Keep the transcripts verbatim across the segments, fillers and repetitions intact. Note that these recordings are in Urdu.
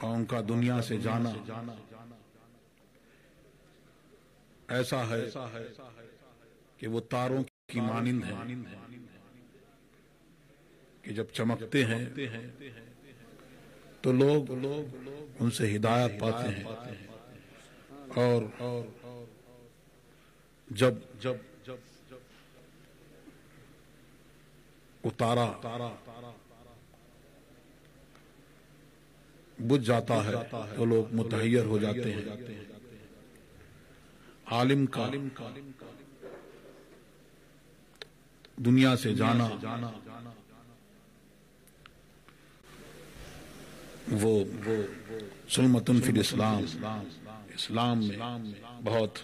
اور ان کا دنیا سے جانا ایسا ہے کہ وہ تاروں کی مانند ہیں کہ جب چمکتے ہیں تو لوگ ان سے ہدایت پاتے ہیں، اور جب جب وہ تارا بجھ جاتا ہے تو لوگ متحیر ہو جاتے ہیں۔ عالم کا دنیا سے جانا وہ سلمتن فی الاسلام، اسلام میں بہت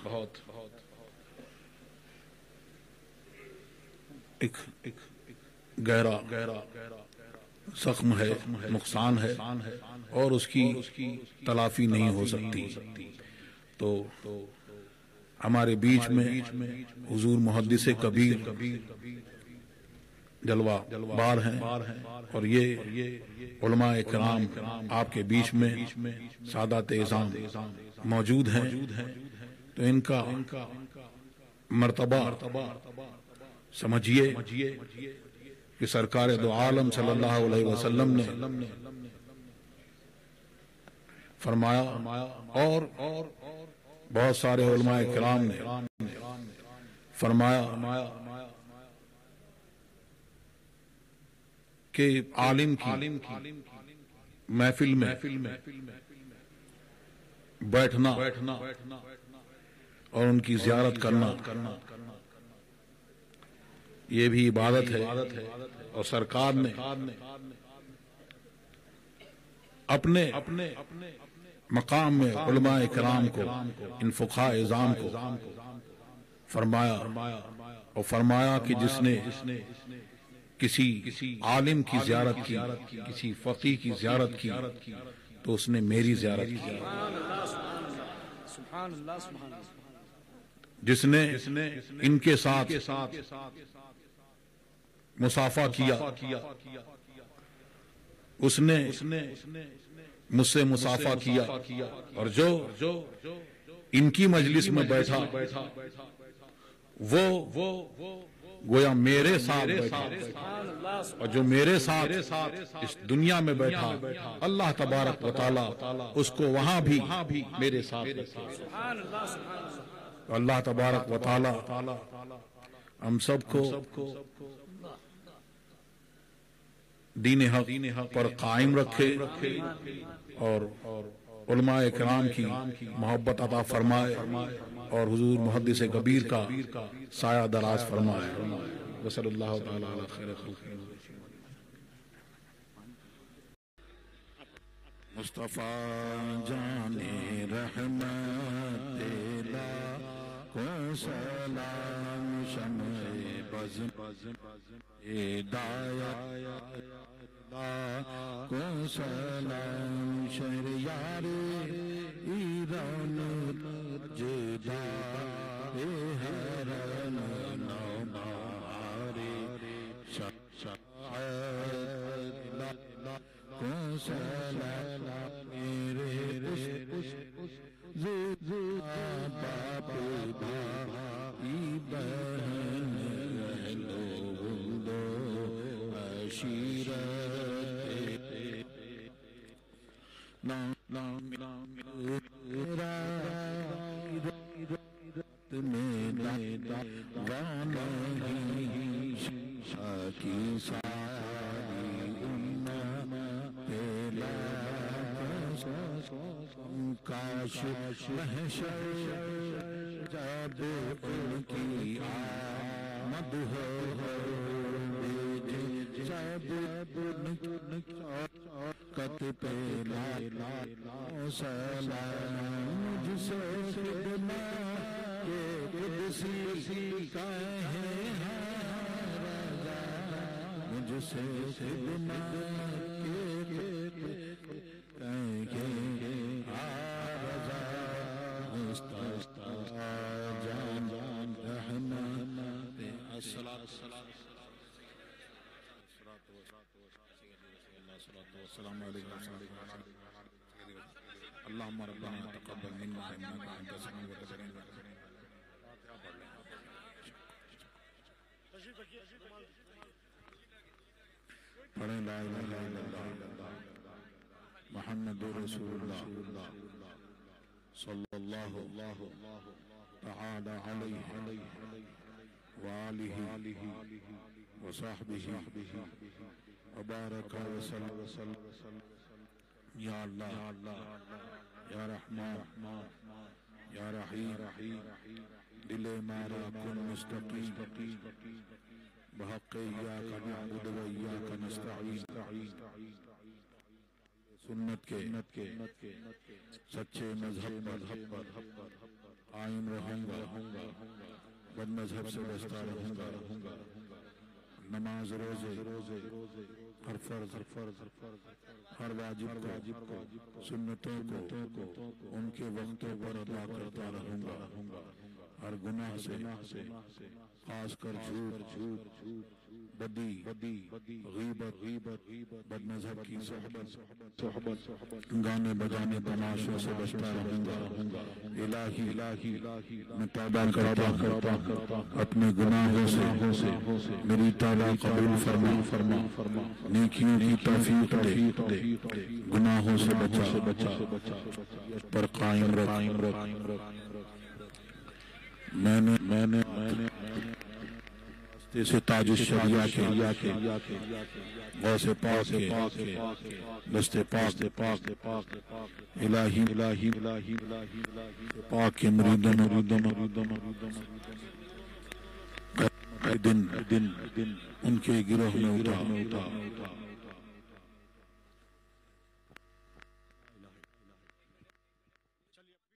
ایک گہرا زخم ہے، نقصان ہے، اور اس کی تلافی نہیں ہو سکتی۔ تو ہمارے بیچ میں حضور محدث کبیر جلوہ بار ہیں، اور یہ علماء کرام آپ کے بیچ میں سادات اعظام موجود ہیں، تو ان کا مرتبہ سمجھیے کہ سرکار دو عالم صلی اللہ علیہ وسلم نے فرمایا، اور بہت سارے علماء کرام نے فرمایا کہ عالم کی محفل میں بیٹھنا اور ان کی زیارت کرنا یہ بھی عبادت ہے، اور سرکار نے اپنے مقام میں علماء کرام کو، ان فقہاء اعظام کو فرمایا، اور فرمایا کہ جس نے کسی عالم کی زیارت کی، کسی فقیہ کی زیارت کی، تو اس نے میری زیارت کی۔ جس نے ان کے ساتھ مصافحہ کیا، اس نے مجھ سے مصافحہ کیا، اور جو ان کی مجلس میں بیٹھا وہ گویا میرے ساتھ بیٹھا، اور جو میرے ساتھ اس دنیا میں بیٹھا اللہ تبارک و تعالی اس کو وہاں بھی میرے ساتھ رکھے۔ اللہ تبارک و تعالی ہم سب کو دین حق پر قائم رکھے، اور علماء کرام کی محبت عطا فرمائے، اور حضور محدث کبیر کا سایہ دراز فرمائے۔ وصلی اللہ تعالی علی خیر خلقہ مصطفیٰ جان رحمت کو سلام، شمع بز ہدایت کو سلام، شہریار ایران جدا حرم نوبہار، کو سلام میرے باپ بھائی بہن کاش محشر جب ان کی آمد ہو، جب ان کت پہ لا سلام، مجھ سے خدمت کے قدسی کہیں رضا، مجھ سے خدمت کے کہیں رضا، مصطفیٰ جان جان رحمت الصلاۃ السلام علیکم۔ اللهم ربنا تقبل منا انك انت السميع العليم. پڑھیں لا الہ الا اللہ محمد رسول اللہ صلی اللہ تعالی علیہ وآلہ وصحبہ وبارک وسلم. یا اللہ یا رحمان یا رحیم دل مارا کن مستقیم بحق ایاک نعبد و ایاک نستعین. سنت کے سچے مذہب پر قائم رہوں گا، بد مذہب سے بچتا رہوں گا. نماز روزے ہر فرض ہر واجب کو سنتوں کو ان کے وقتوں پر ادا کرتا رہوں گا. ہر گناہ سے خاص کر جھوٹ بدی غیبت بد مذہب کی صحبت گانے بجانے تماشوں سے بچتا رہوں گا. الہی میں توبہ کرتا ہوں اپنے گناہوں سے، میری توبہ قبول فرما، نیکیوں کی توفیق دے، گناہوں سے بچا پر قائم رکھ. میں نے میں نے سے تاج الشریعہ کے غوث پاک کے دست پاک الہی پاک کے مریدوں دن ان کے گروہ میں اٹھا